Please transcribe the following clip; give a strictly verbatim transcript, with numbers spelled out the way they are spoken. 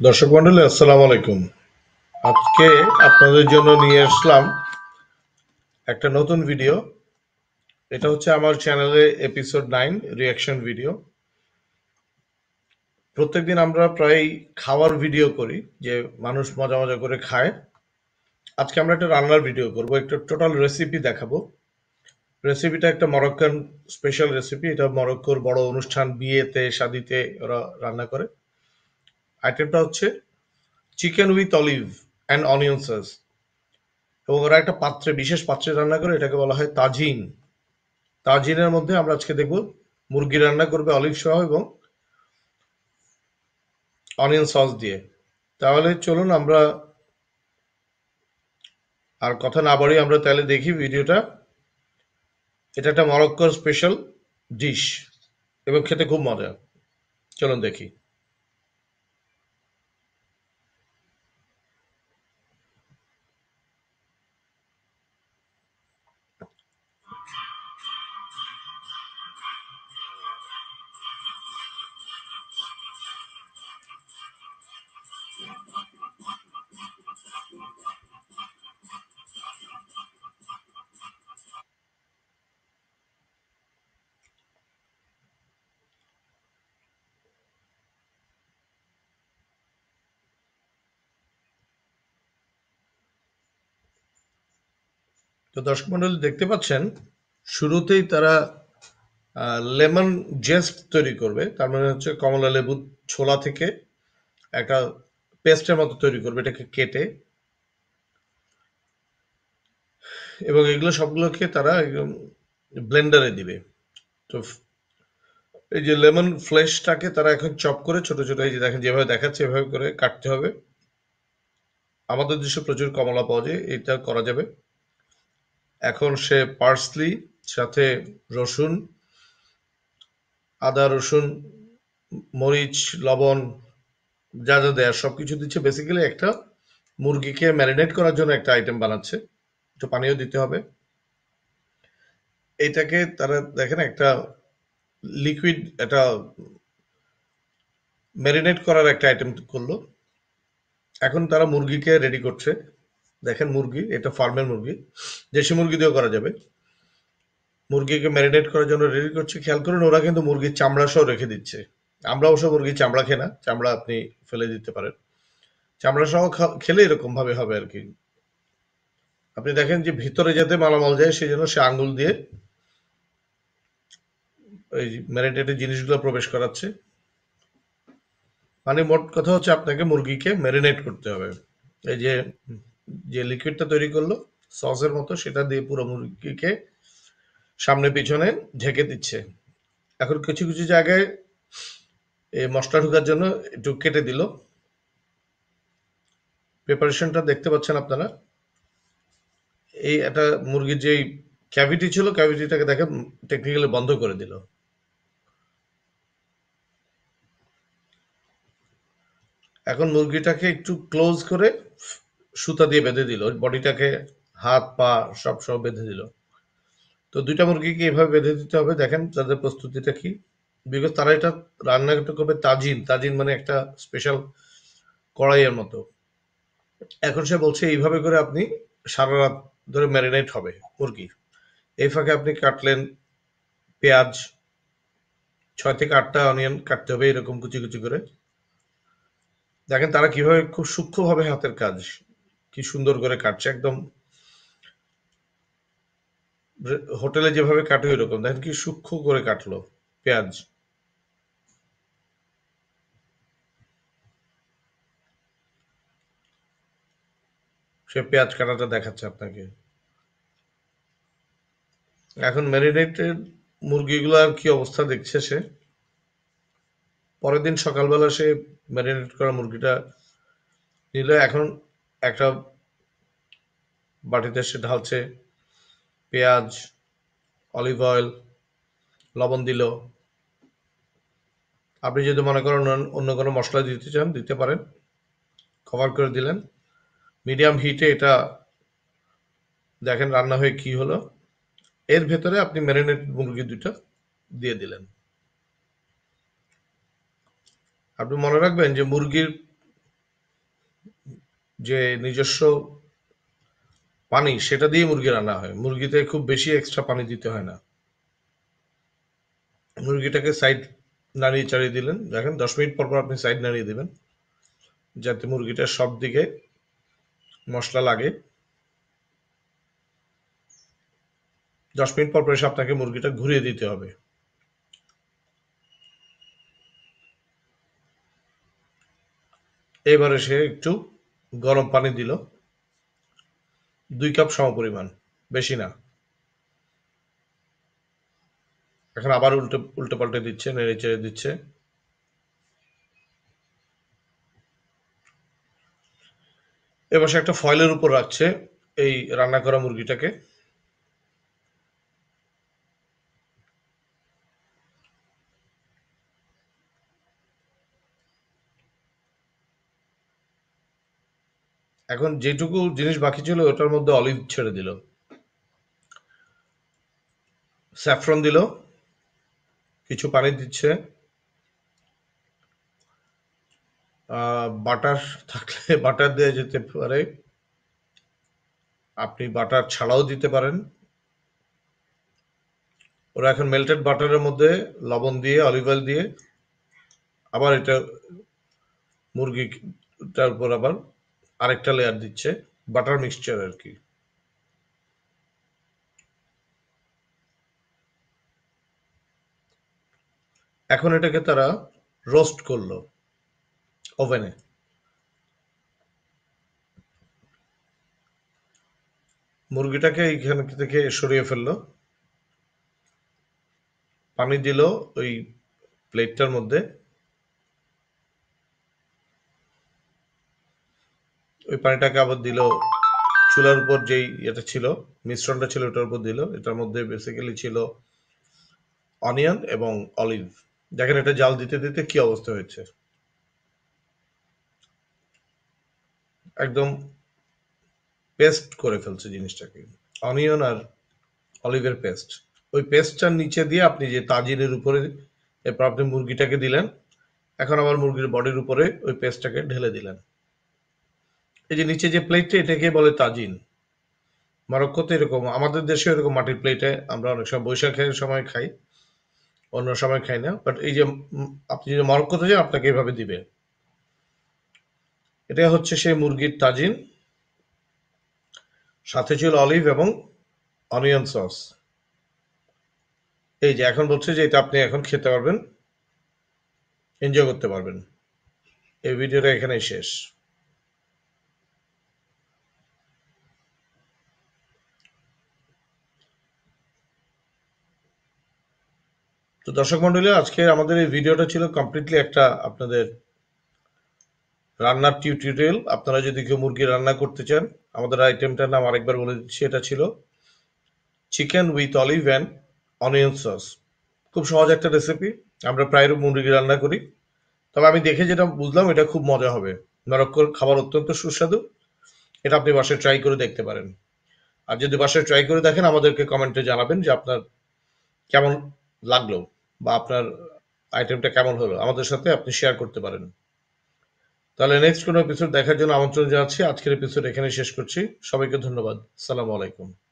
দর্শক মন্ডলী আসসালামু আলাইকুম। আজকে আপনাদের জন্য নিয়ে আসলাম একটা নতুন ভিডিও। এটা হচ্ছে আমার চ্যানেলে এপিসোড নাইন রিয়াকশন ভিডিও। প্রত্যেকদিন আমরা প্রায় খাওয়ার ভিডিও করি, যে মানুষ মজা মজা করে খায়। আজকে আমরা একটা রান্নার ভিডিও করব, একটা টোটাল রেসিপি দেখাবো। রেসিপিটা একটা মরক্কান স্পেশাল রেসিপি। এটা মরক্কোর বড় অনুষ্ঠান, বিয়েতে শাদিতে ওরা রান্না করে। আইটেমটা হচ্ছে chicken with olive and onion sauce. এবং ওরা একটা পাত্রে, বিশেষ পাত্রে রান্না করে, এটাকে বলা হয় তাজিন। তাজিনের মধ্যে আমরা আজকে দেখব মুরগি রান্না করবে অলিভ সহ এবং অনিয়ন সস দিয়ে। তাহলে চলুন আমরা আর কথা না বাড়িয়ে আমরা তাহলে দেখি ভিডিওটা। এটা একটা মরক্কোর স্পেশাল ডিশ এবং খেতে খুব মজা। চলুন দেখি। তো দর্শক মন্ডলী দেখতে পাচ্ছেন, শুরুতেই তারা লেমন জেস্ট তৈরি করবে। তার মানে হচ্ছে কমলা লেবু ছোলা থেকে একটা পেস্টের মতো তৈরি করবে, এটাকে কেটে। এবং এগুলো সবগুলোকে তারা একদম ব্লেন্ডারে দিবে। তো এই যে লেমন ফ্লেশটাকে তারা এখন চপ করে ছোট ছোট, এই যে দেখেন যেভাবে দেখাচ্ছে এভাবে করে কাটতে হবে। আমাদের দেশে প্রচুর কমলা পাওয়া যায়, এটা করা যাবে। এখন সে পার্সলি সাথে রসুন, আদা রসুন, মরিচ, লবণ, যা যা দেয় সবকিছু দিচ্ছে। বেসিক্যালি একটা মুরগিকে ম্যারিনেট করার জন্য একটা আইটেম বানাচ্ছে। একটু পানিও দিতে হবে। এটাকে তারা দেখেন একটা লিকুইড, একটা ম্যারিনেট করার একটা আইটেম করলো। এখন তারা মুরগিকে রেডি করছে। দেখেন মুরগি, এটা ফার্মের মুরগি, দেশি মুরগি দিয়েও করা যাবে। মুরগিকে ম্যারিনেট করার জন্য রেডি করছে। খেয়াল করুন, ওরা কিন্তু মুরগির চামড়া সহ রেখে দিচ্ছে। আমরা অবশ্য মুরগির চামড়া খাই না, চামড়া আপনি ফেলে দিতে পারেন। চামড়া সহ খেলে এরকম ভাবে হবে আর কি। আপনি দেখেন যে ভিতরে যাতে মালামাল যায় সেই জন্য সে আঙ্গুল দিয়ে ওই ম্যারিনেটেড জিনিসগুলো প্রবেশ করাচ্ছে। মানে মোট কথা হচ্ছে আপনাকে মুরগিকে ম্যারিনেট করতে হবে। এই যে যে লিকুইডটা তৈরি করলো সসের মতো, সেটা দিয়ে পুরো মুরগিকে সামনে পিছনে ঢেকে দিচ্ছে। এখন কিছু কিছু জায়গায় এই মশলা ঢোকার জন্য একটু কেটে দিল। প্রিপারেশনটা দেখতে পাচ্ছেন আপনারা। এই একটা মুরগির যে ক্যাভিটি ছিল, ক্যাভিটিটাকে দেখেন টেকনিক্যালি বন্ধ করে দিল। এখন মুরগিটাকে একটু ক্লোজ করে সুতা দিয়ে বেঁধে দিল, বডিটাকে হাত পা সব সব বেঁধে দিল। তো দুইটা মুরগিকে এভাবে বেঁধে দিতে হবে। দেখেন তাদের প্রস্তুতিটা কি। বিকজ তারা এটা রান্না করবে তাজিন। তাজিন মানে একটা স্পেশাল কড়াইয়ের মতো। এখন সে বলছে এইভাবে করে আপনি সারা রাত ধরে ম্যারিনেট হবে মুরগি। এই ফাঁকে আপনি কাটলেন পেঁয়াজ, ছয় থেকে আটটা অনিয়ন কাটতে হবে এরকম কুচি কুচি করে। দেখেন তারা কিভাবে খুব সূক্ষ্মভাবে হাতের কাজ, কি সুন্দর করে কাটছে। একদম হোটেলে যেভাবে কাটে ওইরকম। দেখেন কি সূক্ষ্ম করে কাটলো পেঁয়াজ। সে পেঁয়াজ কাটাটা দেখাচ্ছে আপনাকে। এখন ম্যারিনেটেড মুরগিগুলার কি অবস্থা দেখছে সে। পরের দিন সকালবেলা সে ম্যারিনেট করা মুরগিটা নিল। এখন একটা বাটিতে সে ঢালছে পেঁয়াজ, অলিভ অয়েল, লবণ দিল। আপনি যদি মনে করেন অন্য কোনো মশলা দিতে চান দিতে পারেন। কভার করে দিলেন মিডিয়াম হিটে। এটা দেখেন রান্না হয়ে কি হলো। এর ভেতরে আপনি ম্যারিনেট মুরগি দুটো দিয়ে দিলেন। আপনি মনে রাখবেন যে মুরগির যে নিজস্ব পানি সেটা দিয়ে মুরগি রান্না হয়। মুরগিতে খুব বেশি এক্সট্রা পানি দিতে হয় না। মুরগিটাকে সাইড নাড়িয়ে চাড়িয়ে দিলেন, দেখেন দশ মিনিট পর পর আপনি সাইড নাড়িয়ে দেবেন যাতে মুরগিটার সব দিকে মশলা লাগে। দশ মিনিট পর পর এসে আপনাকে মুরগিটা ঘুরিয়ে দিতে হবে। এবারে সে একটু গরম পানি দিল, দুই কাপ সমপরিমাণ, বেশি না। এখন আবার উল্টে উল্টে পাল্টে দিচ্ছে, নেড়ে চেড়ে দিচ্ছে। এবার সে একটা ফয়েলের উপর রাখছে এই রান্না করা মুরগিটাকে। এখন যেটুকু জিনিস বাকি ছিল ওটার মধ্যে অলিভ ছেড়ে দিল, স্যাফরন দিল, কিছু পানি দিচ্ছে, বাটার থাকলে বাটার দেওয়া যেতে পারে, আপনি বাটার ছাড়াও দিতে পারেন। ওরা এখন মেল্টেড বাটারের মধ্যে লবণ দিয়ে অলিভ অয়েল দিয়ে আবার এটা মুরগিটার উপর আবার আরেকটা লেয়ার দিচ্ছে, বাটার মিক্সচার আর কি। এখন এটাকে তারা রোস্ট করলো ওভেনে। মুরগিটাকে এইখান থেকে সরিয়ে ফেললো, পানি দিল ওই প্লেটটার মধ্যে, ওই পানিটাকে আবার দিল চুলার উপর যেই এটা ছিল, মিশ্রণটা ছিল ওটার উপর দিল। এটার মধ্যে বেসিক্যালি ছিল অনিয়ন এবং অলিভ। দেখেন এটা জাল দিতে দিতে কি অবস্থা হয়েছে, একদম পেস্ট করে ফেলছে জিনিসটাকে, অনিয়ন আর অলিভের পেস্ট। ওই পেস্টটার নিচে দিয়ে আপনি যে তাজিনের উপরে, এরপর আপনি মুরগিটাকে দিলেন, এখন আবার মুরগির বডির উপরে ওই পেস্টটাকে ঢেলে দিলেন। এই যে নিচে যে প্লেটটা এটাকে বলে তাজিন। মরক্কোতে এরকম, আমাদের দেশে এরকম মাটির প্লেটে আমরা অনেক সময় বৈশাখের সময় খাই, অন্য সময় খাই না। বাট এই যে আপনি যদি মরক্কোতে যান আপনাকে এভাবে দিবে। এটা হচ্ছে সেই মুরগির তাজিন, সাথে ছিল অলিভ এবং অনিয়ন সস। এই যে এখন বলছে যে এটা আপনি এখন খেতে পারবেন, এনজয় করতে পারবেন। এই ভিডিওটা এখানেই শেষ। তো দর্শক মন্ডলী, আজকে আমাদের এই ভিডিওটা ছিল কমপ্লিটলি একটা আপনাদের রান্নার টিউটোরিয়াল। আপনারা যদি কেউ মুরগি রান্না করতে চান, আমাদের আইটেমটার নাম আরেকবার বলে দিচ্ছি, এটা ছিল chicken with olive and onion sauce. খুব সহজ একটা রেসিপি, আমরা প্রায় মুরগি রান্না করি। তবে আমি দেখে যেটা বুঝলাম এটা খুব মজা হবে। মরক্কোর খাবার অত্যন্ত সুস্বাদু, এটা আপনি বাসায় ট্রাই করে দেখতে পারেন। আর যদি বাসায় ট্রাই করে দেখেন আমাদেরকে কমেন্টে জানাবেন যে আপনার কেমন লাগলো বা আপনার আইটেমটা কেমন হলো, আমাদের সাথে আপনি শেয়ার করতে পারেন। তাহলে নেক্সট কোনো এপিসোড দেখার জন্য আমন্ত্রণ জানাচ্ছি। আজকের এপিসোড এখানে শেষ করছি। সবাইকে ধন্যবাদ। সালামু আলাইকুম।